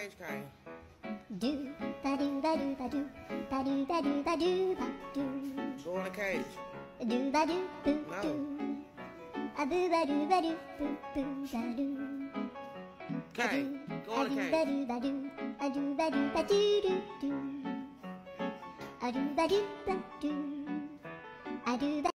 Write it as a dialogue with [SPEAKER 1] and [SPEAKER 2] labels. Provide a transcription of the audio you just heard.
[SPEAKER 1] cage, Kane.
[SPEAKER 2] Do ba do ba do ba do ba do ba do ba do ba do.
[SPEAKER 1] Go in the cage.
[SPEAKER 2] Do ba do boo
[SPEAKER 1] No.
[SPEAKER 2] boo. A boo ba do ba do boo boo ba do.
[SPEAKER 1] Kane, go in the
[SPEAKER 2] A
[SPEAKER 1] cage.
[SPEAKER 2] do ba do a do ba do ba do do do. A do ba do ba do. A do ba